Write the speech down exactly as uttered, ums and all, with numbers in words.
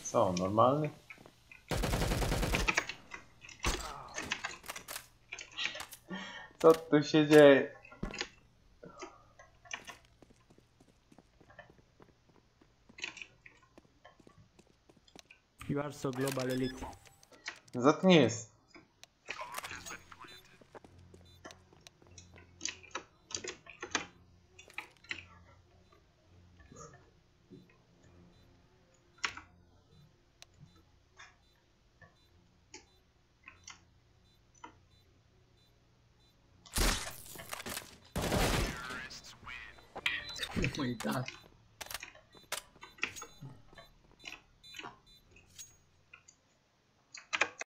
Co, normalny? Co tu się dzieje? You are so global elite. Zatknij jest. No i tak.